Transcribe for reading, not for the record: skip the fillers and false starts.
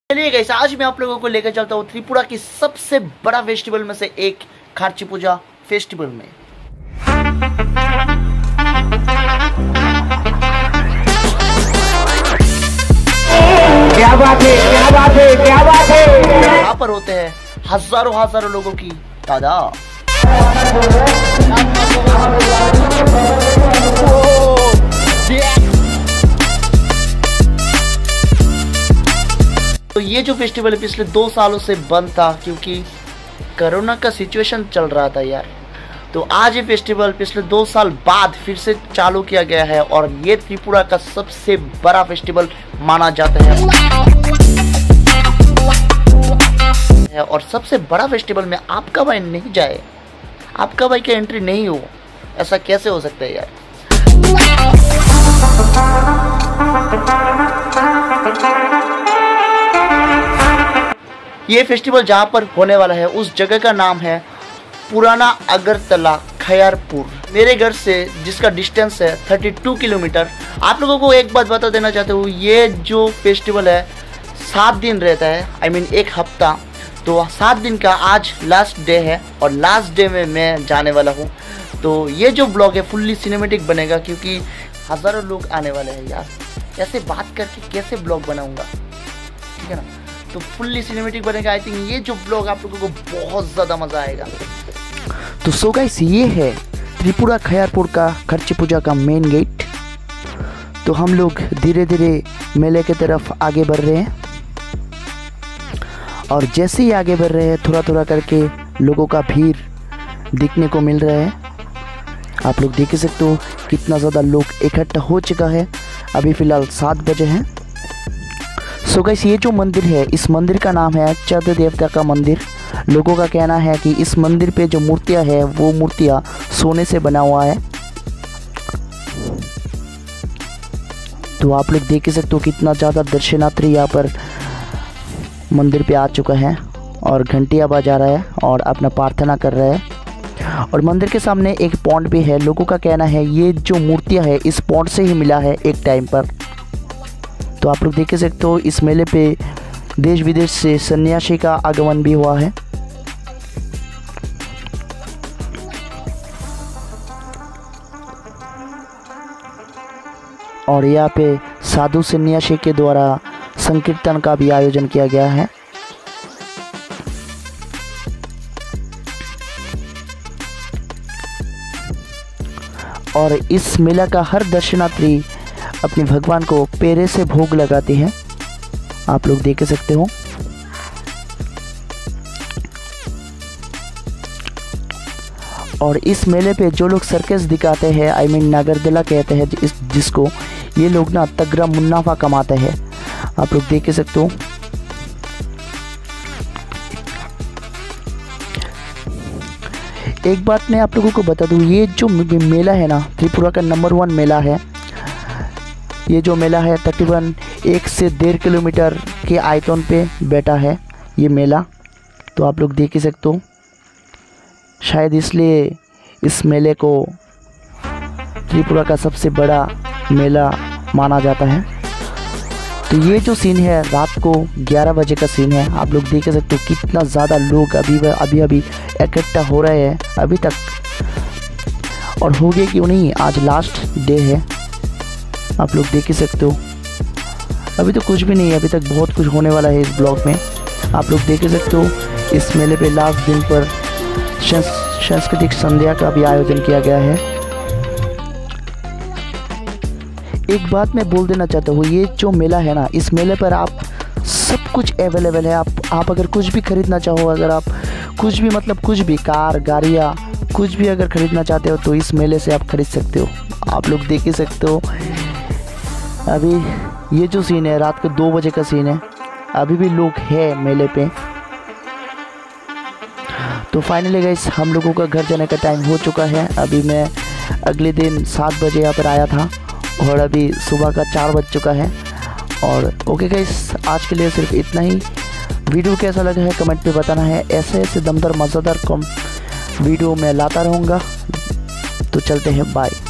चलिए गाइस, आज मैं आप लोगों को लेकर चलता हूँ त्रिपुरा की सबसे बड़ा फेस्टिवल में से एक खार्ची पूजा फेस्टिवल में। क्या बात है, क्या बात है, क्या बात है। यहाँ पर होते हैं हजारों लोगों की तादाद। तो ये जो फेस्टिवल है पिछले 2 सालों से बंद था क्योंकि कोरोना का सिचुएशन चल रहा था यार। तो आज ये फेस्टिवल पिछले 2 साल बाद फिर से चालू किया गया है और ये त्रिपुरा का सबसे बड़ा फेस्टिवल माना जाता है। और सबसे बड़ा फेस्टिवल में आपका भाई नहीं जाए, आपका भाई का एंट्री नहीं हो, ऐसा कैसे हो सकता है यार। ये फेस्टिवल जहाँ पर होने वाला है उस जगह का नाम है पुराना अगरतला खैरपुर। मेरे घर से जिसका डिस्टेंस है 32 किलोमीटर। आप लोगों को एक बात बता देना चाहता हूँ, ये जो फेस्टिवल है 7 दिन रहता है, I mean 1 हफ्ता। तो 7 दिन का आज लास्ट डे है और लास्ट डे में मैं जाने वाला हूँ। तो ये जो ब्लॉग है फुल्ली सिनेमेटिक बनेगा क्योंकि हज़ारों लोग आने वाले हैं यार। ऐसे बात करके कैसे ब्लॉग बनाऊँगा, ठीक है ना। तो फुल्ली सिनेमेटिक बनेगा। आई थिंक ये जो ब्लॉग आप लोगों को बहुत ज़्यादा मज़ा आएगा। तो सो गाइस, ये है त्रिपुरा खैरपुर का खार्ची पूजा का मेन गेट। तो हम लोग धीरे धीरे मेले की तरफ आगे बढ़ रहे हैं और जैसे ही आगे बढ़ रहे हैं थोड़ा करके लोगों का भीड़ दिखने को मिल रहा है। आप लोग देख सकते हो कितना ज़्यादा लोग इकट्ठा हो चुका है। अभी फ़िलहाल 7 बजे हैं। सो गाइस, ये जो मंदिर है इस मंदिर का नाम है चंद्र देवता का मंदिर। लोगों का कहना है कि इस मंदिर पे जो मूर्तियां है वो मूर्तियां सोने से बना हुआ है। तो आप लोग देख सकते हो कितना ज़्यादा दर्शनार्थी यहाँ पर मंदिर पे आ चुका है और घंटियाँ बजा रहा है और अपना प्रार्थना कर रहा है। और मंदिर के सामने एक पॉन्ड भी है। लोगों का कहना है ये जो मूर्तियाँ है इस पॉन्ड से ही मिला है एक टाइम पर। तो आप लोग देख सकते हो इस मेले पे देश विदेश से सन्यासी का आगमन भी हुआ है। और यहाँ पे साधु सन्यासी के द्वारा संकीर्तन का भी आयोजन किया गया है। और इस मेला का हर दर्शनार्थी अपने भगवान को पेड़े से भोग लगाते हैं। आप लोग देख सकते हो। और इस मेले पे जो लोग सर्कस दिखाते हैं, I mean नागरदला कहते हैं जिसको, ये लोग ना तगड़ा मुनाफा कमाते हैं। आप लोग देख सकते हो। एक बात मैं आप लोगों को बता दूं, ये जो मेला है ना त्रिपुरा का नंबर 1 मेला है। ये जो मेला है तकरीबन 1 से 1.5 किलोमीटर के आयतन पे बैठा है ये मेला। तो आप लोग देख ही सकते हो। शायद इसलिए इस मेले को त्रिपुरा का सबसे बड़ा मेला माना जाता है। तो ये जो सीन है रात को 11 बजे का सीन है। आप लोग देख सकते हो कितना ज़्यादा लोग अभी इकट्ठा हो रहे हैं अभी तक। और हो गए क्यों नहीं, आज लास्ट डे है। आप लोग देख ही सकते हो। अभी तो कुछ भी नहीं है, अभी तक बहुत कुछ होने वाला है इस ब्लॉग में। आप लोग देख सकते हो इस मेले पे लास्ट दिन पर सांस्कृतिक संध्या का भी आयोजन किया गया है। एक बात मैं बोल देना चाहता हूँ, ये जो मेला है ना इस मेले पर आप सब कुछ अवेलेबल है। आप अगर कुछ भी खरीदना चाहो, अगर आप कुछ भी मतलब कुछ भी कार गाड़ियाँ कुछ भी अगर खरीदना चाहते हो तो इस मेले से आप खरीद सकते हो। आप लोग देख ही सकते हो। अभी ये जो सीन है रात को 2 बजे का सीन है। अभी भी लोग हैं मेले पे। तो फाइनली गाइस, हम लोगों का घर जाने का टाइम हो चुका है। अभी मैं अगले दिन 7 बजे यहाँ पर आया था और अभी सुबह का 4 बज चुका है। और ओके गाइस, आज के लिए सिर्फ इतना ही। वीडियो कैसा लगा है कमेंट पे बताना है। ऐसे दमदार मज़ेदार वीडियो मैं लाता रहूँगा। तो चलते हैं, बाय।